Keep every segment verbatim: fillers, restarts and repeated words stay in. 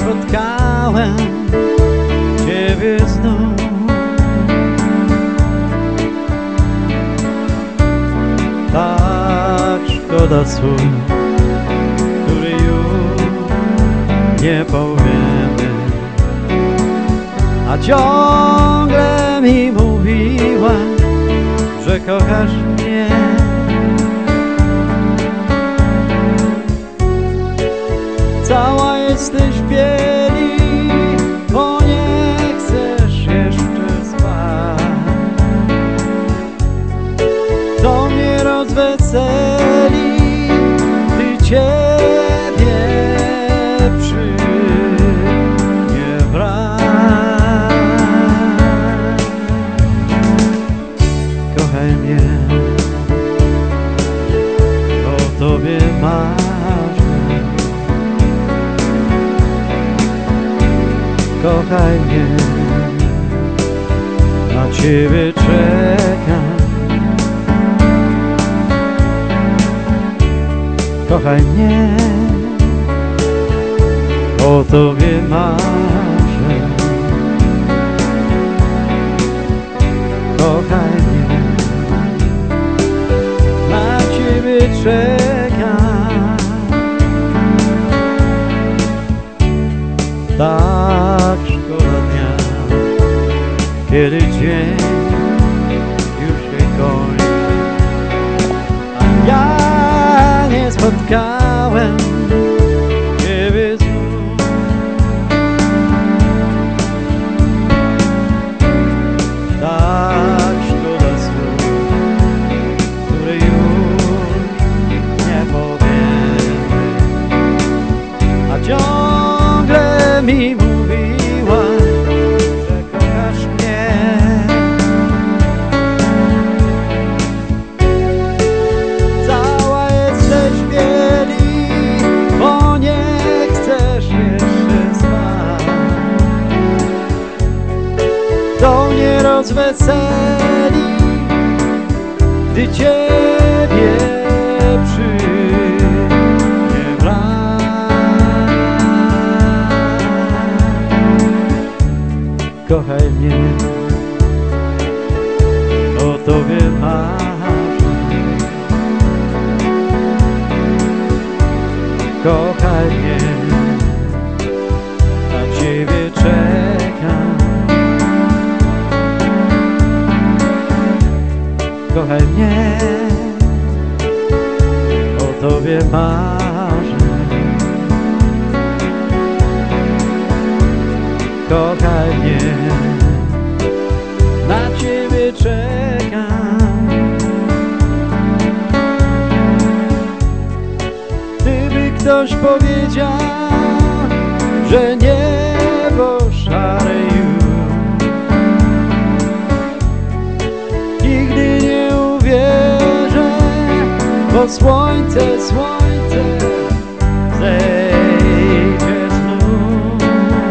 spotkałem Ciebie znów. Tak szkoda słów, który już nie powiemy, a ciągle mi mówiłaś, że kochasz mnie. Cała jesteś w bieli, bo nie chcesz jeszcze spać. To mnie rozweseli, gdy Ciebie przy mnie brak. Kochaj mnie, o Tobie marzę. Kochaj mnie, na Ciebie czekam. Kochaj mnie, o Tobie marzę. Kochaj mnie, na Ciebie czekam. Tak szkoda dnia, kiedy dzień już się kończy, a ja nie spotkałem Ciebie znów. Tak szkoda słów, które już nie powiemy, a ciągle mi mówiłaś, że kochasz mnie. Cała jesteś w bieli, bo nie chcesz jeszcze spać. To mnie rozweseli, gdy Ciebie przy mnie brak. Kochaj mnie, o Tobie marzę. Kochaj mnie, na Ciebie czekam. Kochaj mnie, o Tobie marzę. Kochaj mnie, na Ciebie czekam. Gdyby ktoś powiedział, że niebo szare już, nigdy nie uwierzę, bo słońce, słońce zejdzie znów.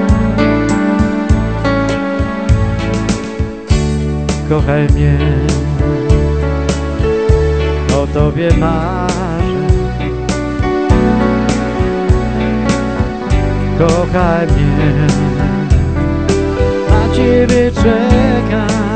Kochaj mnie, o Tobie marzę. Kochaj mnie, na Ciebie czekam.